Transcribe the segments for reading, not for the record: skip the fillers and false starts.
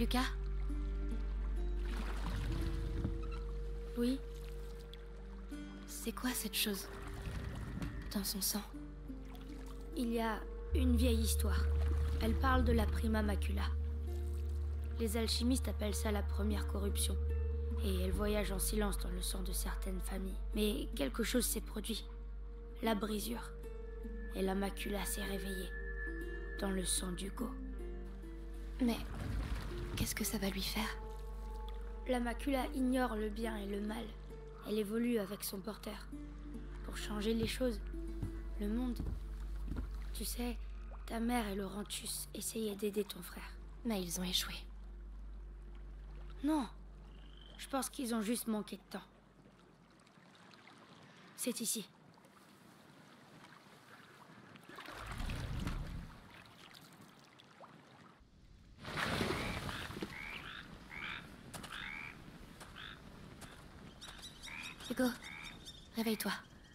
Lucas? Oui? C'est quoi cette chose? Dans son sang? Il y a une vieille histoire. Elle parle de la prima macula. Les alchimistes appellent ça la première corruption. Et elle voyage en silence dans le sang de certaines familles. Mais quelque chose s'est produit. La brisure. Et la macula s'est réveillée. Dans le sang d'Hugo. Mais qu'est-ce que ça va lui faire? La macula ignore le bien et le mal. Elle évolue avec son porteur. Pour changer les choses. Le monde. Tu sais, ta mère et Laurentius essayaient d'aider ton frère. Mais ils ont échoué. Non. Je pense qu'ils ont juste manqué de temps. C'est ici. Hugo, réveille-toi.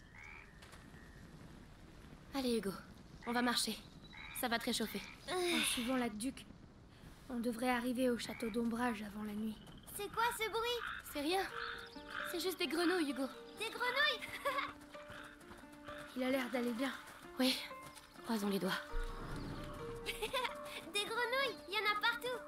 Allez Hugo, on va marcher. Ça va te réchauffer. En suivant l'aqueduc, on devrait arriver au château d'Ombrage avant la nuit. C'est quoi ce bruit? C'est rien. C'est juste des grenouilles, Hugo. Des grenouilles? Il a l'air d'aller bien. Oui, croisons les doigts. Des grenouilles, il y en a partout.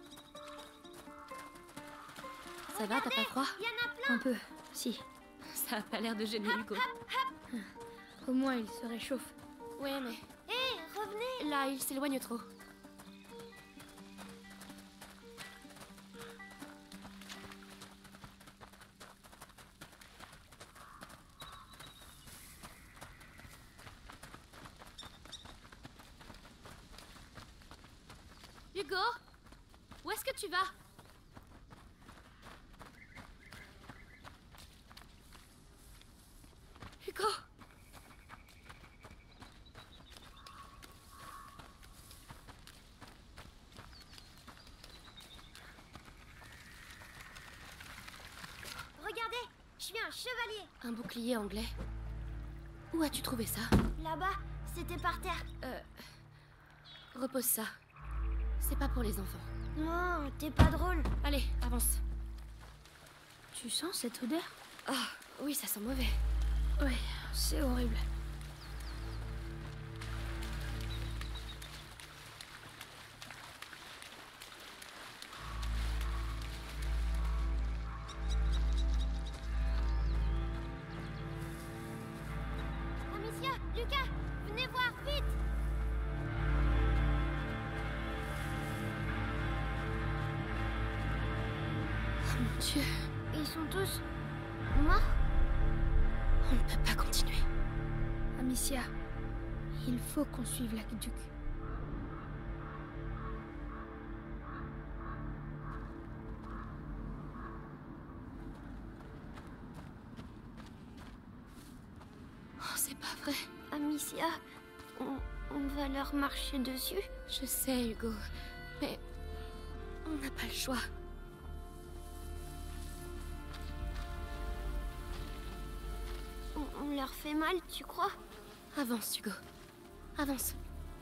Ça va, t'as pas froid? Il y en a plein. Un peu, si. Ça a pas l'air de gêner Hugo. Au moins, il se réchauffe. Ouais, mais Hé, revenez. là, il s'éloigne trop. Hugo, où est-ce que tu vas? Hugo! Regardez, je suis un chevalier. Un bouclier anglais. Où as-tu trouvé ça? Là-bas, c'était par terre. Repose ça. C'est pas pour les enfants. Non, t'es pas drôle. Allez, avance. Tu sens cette odeur? Ah, oui, ça sent mauvais. Oui, c'est horrible. Amicia, Lucas, venez voir, vite. Oh mon Dieu, Ils sont tous morts. on ne peut pas continuer. Amicia, il faut qu'on suive l'aqueduc. Oh, c'est pas vrai. Amicia, on va leur marcher dessus. Je sais, Hugo, mais on n'a pas le choix. On leur fait mal, tu crois? Avance, Hugo. Avance.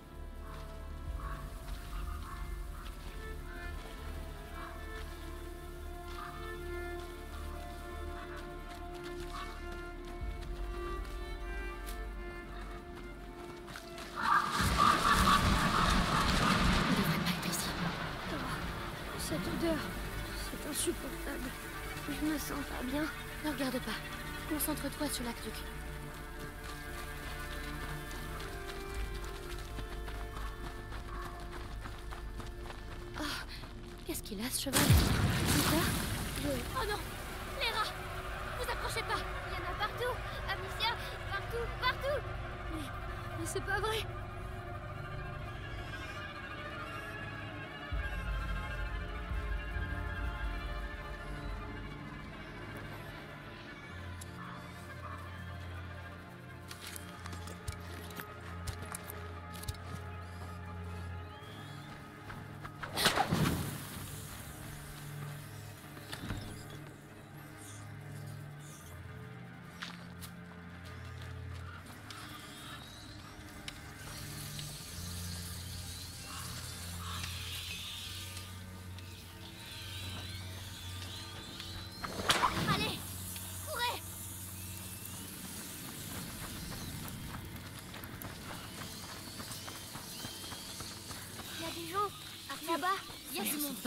On devrait pas être ici. Cette odeur, c'est insupportable. Je me sens pas bien. Ne regarde pas. Concentre-toi sur l'aqueduc. Oh, qu'est-ce qu'il a, ce cheval? Oh non! Les rats! Vous approchez pas! Il y en a partout. Amicia, partout, partout. Mais c'est pas vrai.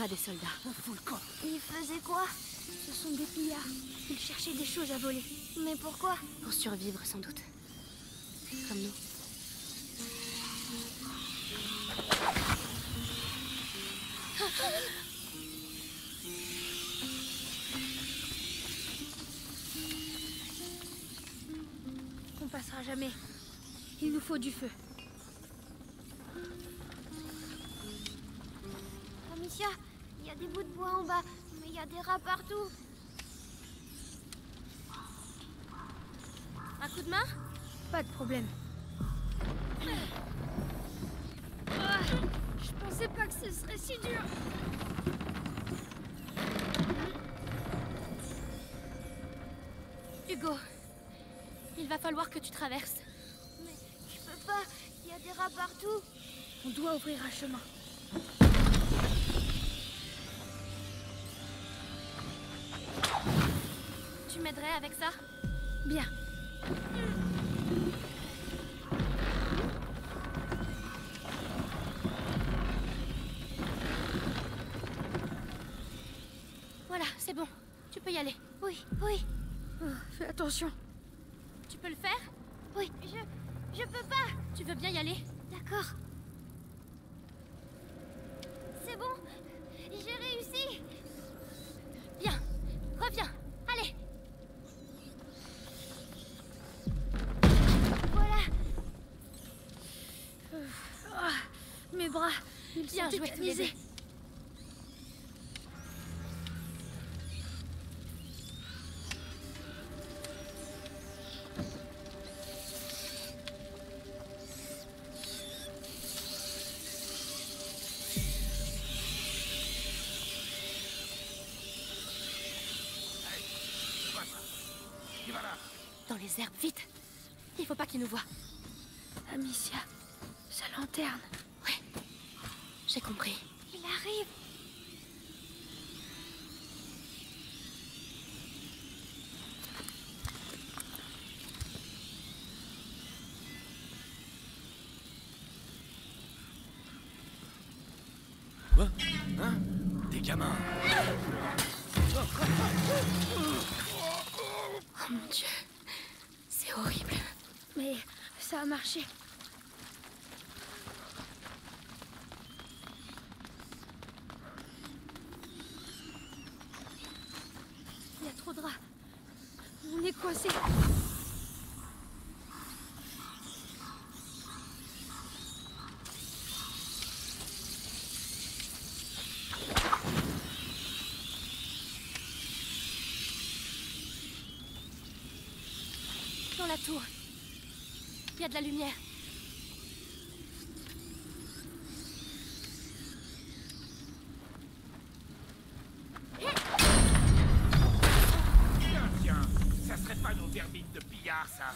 pas des soldats. On fout le camp. Ils faisaient quoi? Ce sont des pillards. Ils cherchaient des choses à voler. Mais pourquoi? Pour survivre, sans doute. Comme nous. On passera jamais. Il nous faut du feu. Amicia, il y a des bouts de bois en bas, mais il y a des rats partout. Un coup de main? Pas de problème. Je pensais pas que ce serait si dur. Hugo, il va falloir que tu traverses. Mais je peux pas, il y a des rats partout. On doit ouvrir un chemin. Tu m'aiderais avec ça? Bien. Voilà, c'est bon. Tu peux y aller. Oui, oui, Oh, fais attention. Tu peux le faire? oui, je peux pas. Tu veux bien y aller? D'accord. C'est bon, j'ai réussi. Bien. Reviens. Allez. Voilà. Mes bras, ils Bien sont joué, tous les tétanisés. deux. Qui va là? Dans les herbes, vite. Il faut pas qu'ils nous voient. Amicia, sa lanterne. Ouais. J'ai compris. Il arrive. Quoi? Hein? Des gamins. Oh mon Dieu. C'est horrible. Mais ça a marché. Il y a trop de rats. On est coincés. Dans la tour. Il y a de la lumière. Tiens, tiens. Ça serait pas nos vermines de pillards, ça.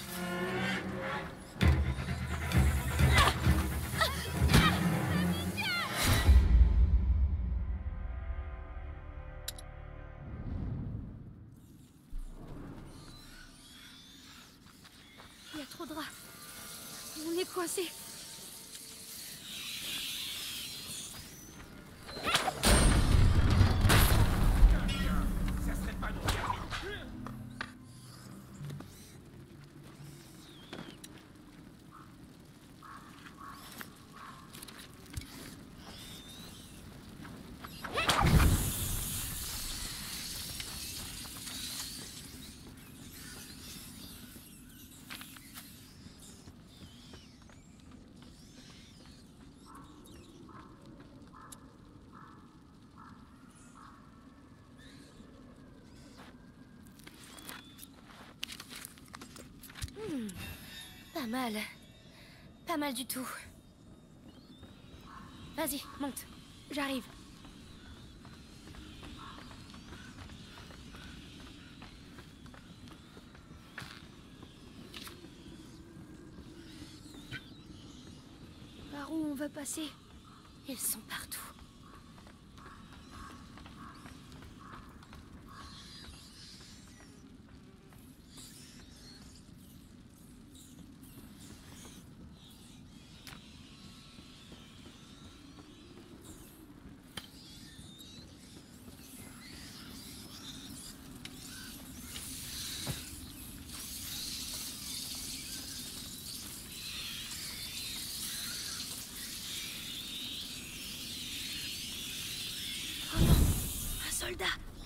Il y a trop de rats. On est coincés. Tiens, tiens. Ça serait pas nos vermines. Pas mal. Pas mal du tout. Vas-y, monte. J'arrive. Par où on va passer? Ils sont partout. soldats.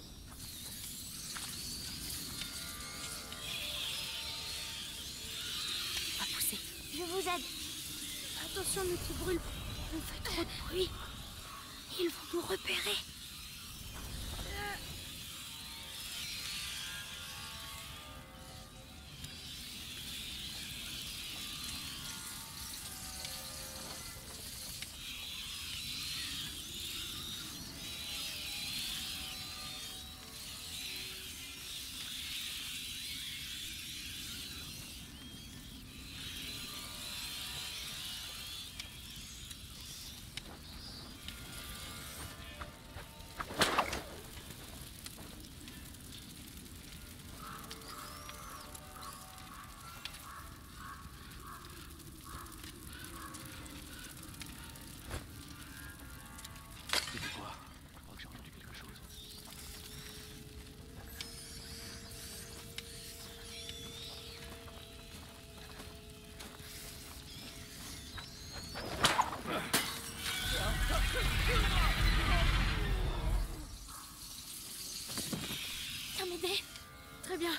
On va pousser. Je vous aide. Attention, ne te brûle pas. On fait trop de bruit. Ils vont nous repérer. Viens m'aider. Très bien.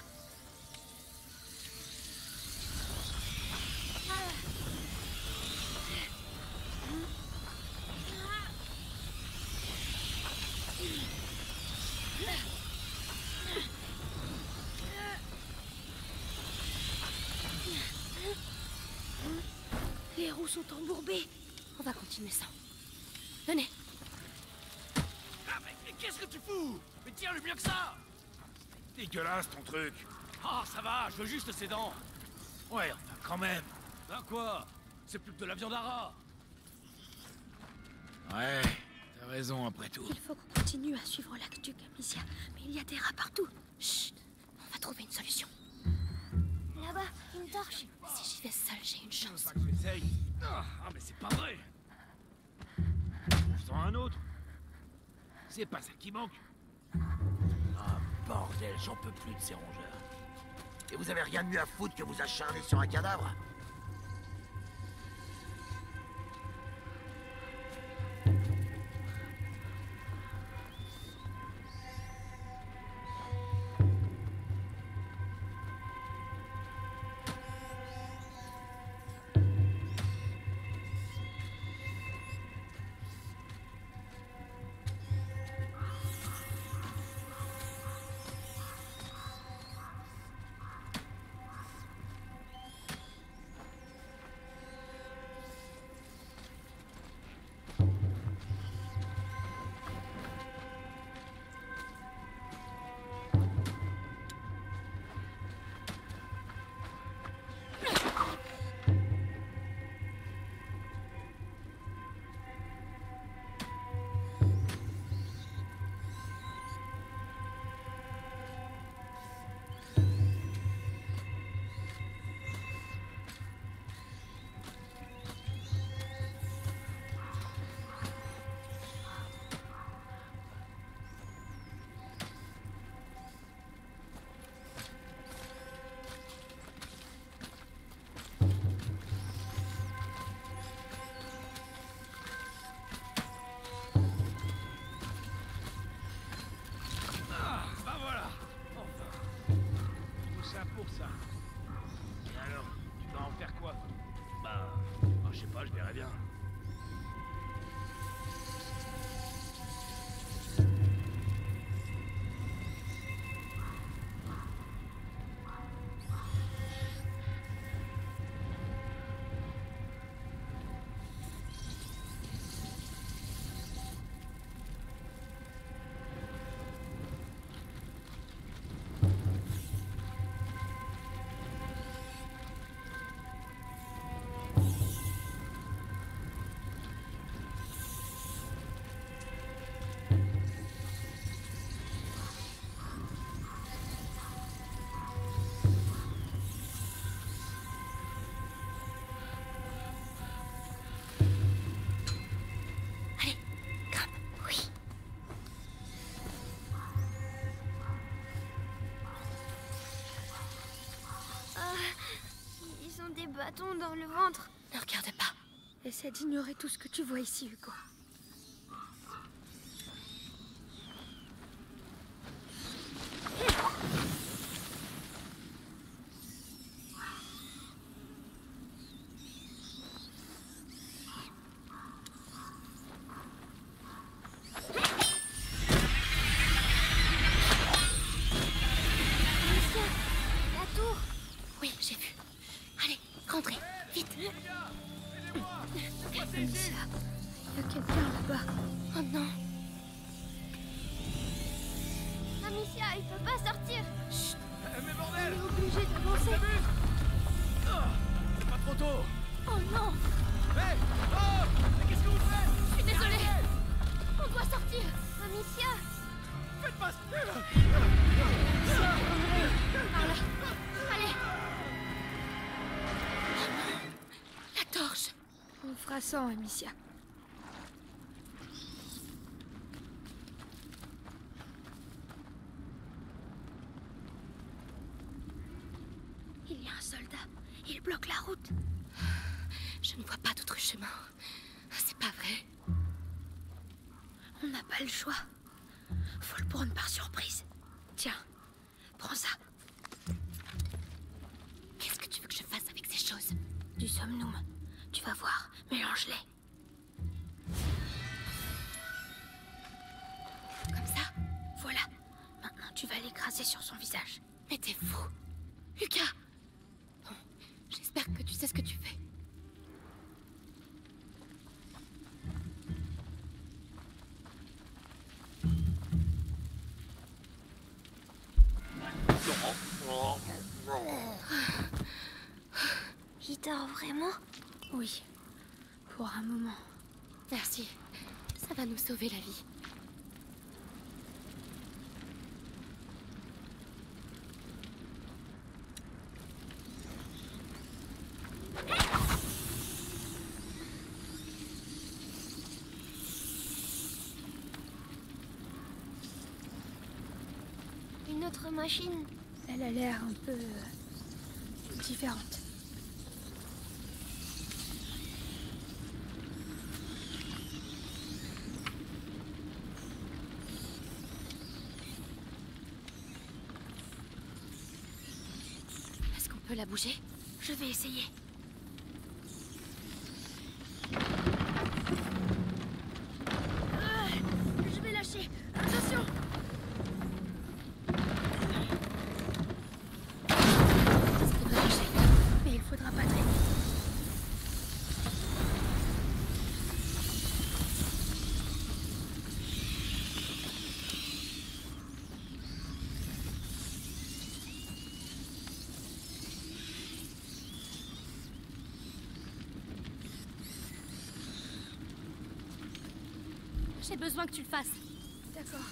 Les roues sont embourbées. On va continuer sans. Venez. Ah, mais qu'est-ce que tu fous? Mais tiens-le mieux que ça! Dégueulasse ton truc! Ah, ça va, je veux juste ses dents! Ouais, enfin, quand même! Ben quoi? C'est plus que de la viande à rat! Ouais, t'as raison après tout. Il faut qu'on continue à suivre l'aqueduc, Amicia. Mais il y a des rats partout. Chut. On va trouver une solution. Là-bas, une torche. Si j'y vais seule, j'ai une C'est chance. pas que j'essaye. Ah, mais c'est pas vrai! Je sens un autre! C'est pas ça qui manque! Ah, bordel, j'en peux plus de ces rongeurs. Et vous avez rien de mieux à foutre que vous acharner sur un cadavre? pour ça. Et alors, tu vas en faire quoi? Bah, je sais pas, je verrai bien. Ils ont des bâtons dans le ventre. Ne regarde pas. Essaie d'ignorer tout ce que tu vois ici, Hugo. Amicia, il peut pas sortir. Chut. Mais bordel! On est obligé d'avancer. T'amuses? C'est pas trop tôt! Oh non! Hé! Oh! Mais qu'est-ce que vous faites? Je suis désolée! On doit sortir! Amicia, Faites pas ça! Par là! Allez! Oh non! La torche! On fera sans, Amicia. Il y a un soldat. Il bloque la route. Je ne vois pas d'autre chemin. C'est pas vrai. On n'a pas le choix. Faut le prendre par surprise. Tiens, prends ça. Qu'est-ce que tu veux que je fasse avec ces choses? Du somnum. Tu vas voir. Mélange-les. Comme ça? Voilà. Maintenant, tu vas l'écraser sur son visage. Mais t'es fou! Lucas! Bon, j'espère que tu sais ce que tu fais. il dort vraiment? Oui. Pour un moment. Merci. Ça va nous sauver la vie. Une autre machine. Elle a l'air un peu... différente. Est-ce qu'on peut la bouger? Je vais essayer. Je vais lâcher. Attention! Ça devrait marcher. Mais il faudra pas traîner. J'ai besoin que tu le fasses. D'accord.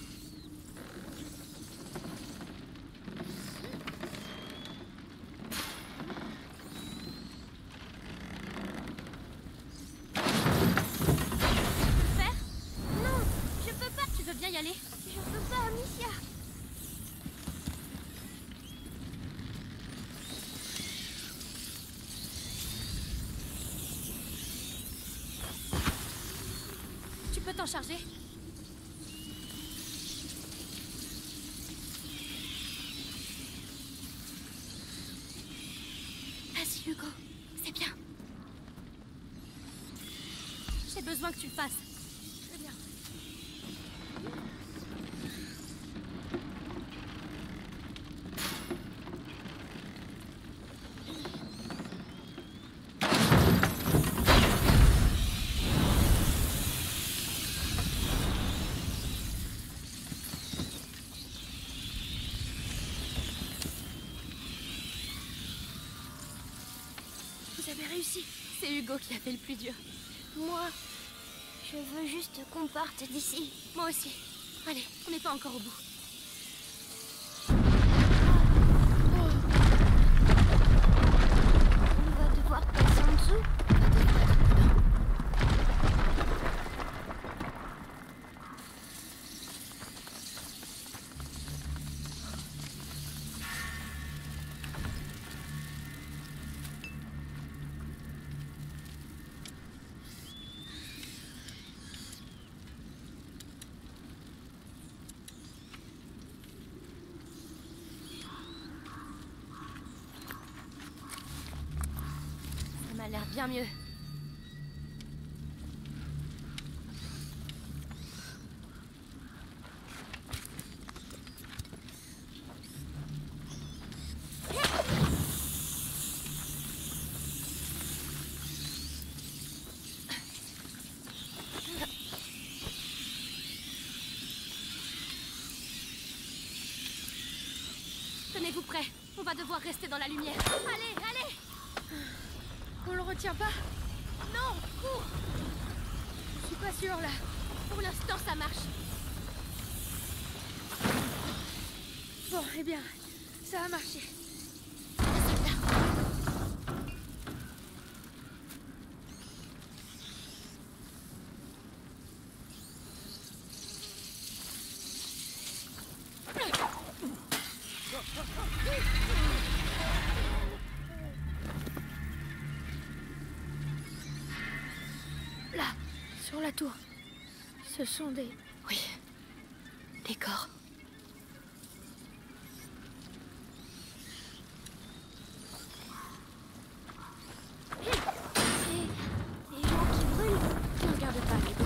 Faire? Non, je peux pas. Tu veux bien y aller? Je peux pas, Amicia. Tu peux t'en charger? Vas-y, Hugo. C'est bien. J'ai besoin que tu le fasses. Très bien. Vous avez réussi. C'est Hugo qui a fait le plus dur. Moi, je veux juste qu'on parte d'ici. Moi aussi. Allez, on n'est pas encore au bout. On va devoir passer en dessous. Ça m'a l'air bien mieux. Tenez-vous prêts. On va devoir rester dans la lumière. Allez, allez! On le retient pas? Non, cours! Je suis pas sûre là. Pour l'instant, ça marche. Bon, eh bien, ça a marché. Là, sur la tour. Ce sont des... Oui. Des corps. Les gens qui brûlent. Ne regarde pas, Hugo.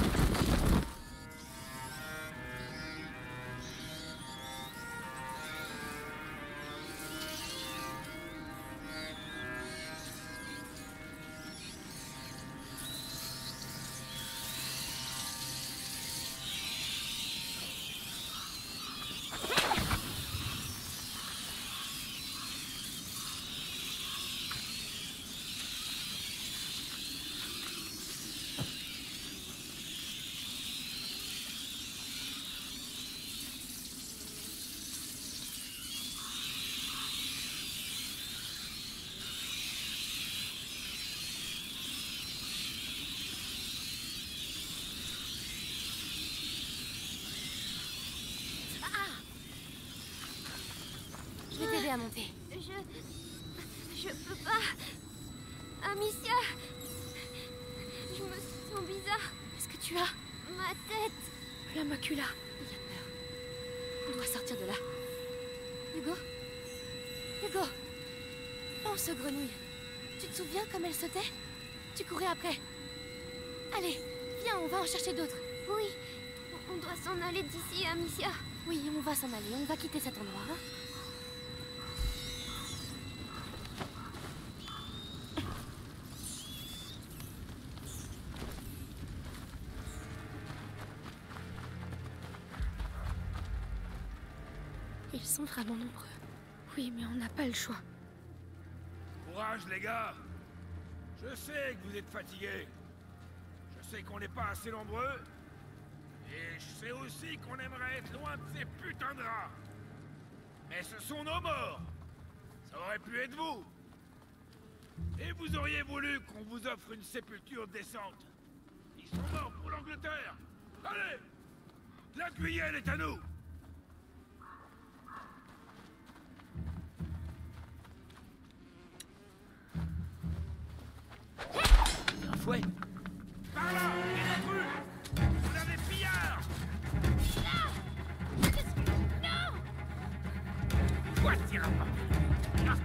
Je vais t'aider à monter. Je peux pas. Amicia. Je me sens bizarre. Qu'est-ce que tu as? Ma tête. La macula. Il y a peur. On doit sortir de là. Hugo? Hugo! Oh, ce grenouille. Tu te souviens comme elle sautait? Tu courais après. Allez, viens, on va en chercher d'autres. Oui. On doit s'en aller d'ici, Amicia. Oui, on va s'en aller. On va quitter cet endroit. Hein? Ils sont vraiment nombreux. Oui, mais on n'a pas le choix. Courage, les gars. Je sais que vous êtes fatigués. Je sais qu'on n'est pas assez nombreux. Et je sais aussi qu'on aimerait être loin de ces putains de rats. Mais ce sont nos morts. Ça aurait pu être vous. Et vous auriez voulu qu'on vous offre une sépulture décente. Ils sont morts pour l'Angleterre. Allez! La Guyenne est à nous! Un fouet! Par là! Les intrus! On a des pillards! Non! Voici un papier!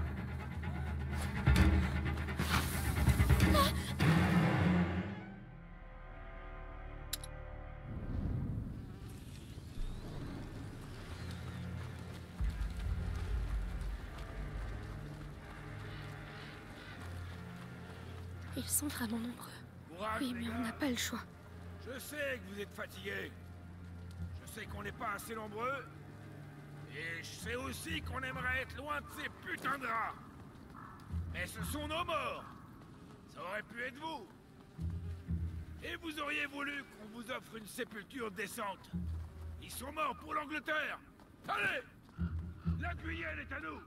Ils sont vraiment nombreux. Courage, Oui, les mais on gars. n'a pas le choix. Je sais que vous êtes fatigués. Je sais qu'on n'est pas assez nombreux. Et je sais aussi qu'on aimerait être loin de ces putains de rats. Mais ce sont nos morts. Ça aurait pu être vous. Et vous auriez voulu qu'on vous offre une sépulture décente. Ils sont morts pour l'Angleterre. Allez! La Guyenne est à nous!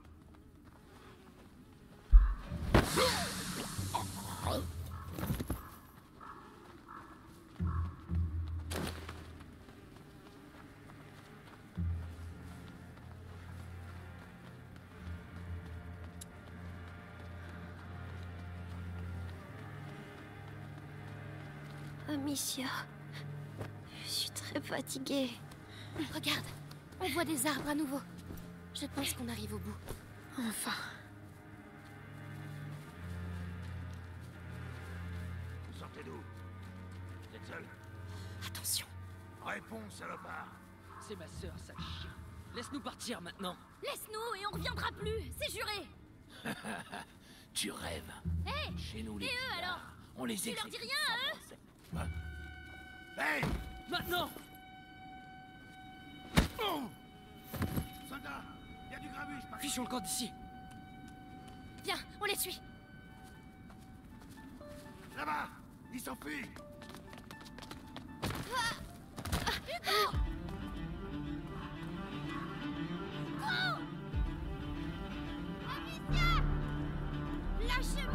Amicia. Je suis très fatiguée. Regarde, on voit des arbres à nouveau. Je pense qu'on arrive au bout. Enfin. Vous sortez d'où? Vous êtes seul? Attention. Réponds, salopard. C'est ma sœur, sale chien. Laisse-nous partir maintenant. Laisse-nous et on reviendra plus, c'est juré. Tu rêves. Hé! Chez nous, les Et eux, pillards, alors? on les Tu leur exécute dis rien, sans à eux? procès. Hein? Hey! Maintenant! Oh! Soldat! Il y a du grabuge par Fichons le camp d'ici. Viens, on les suit. Là-bas! Il s'enfuit! Hugo! Amicia! Lâchez-moi!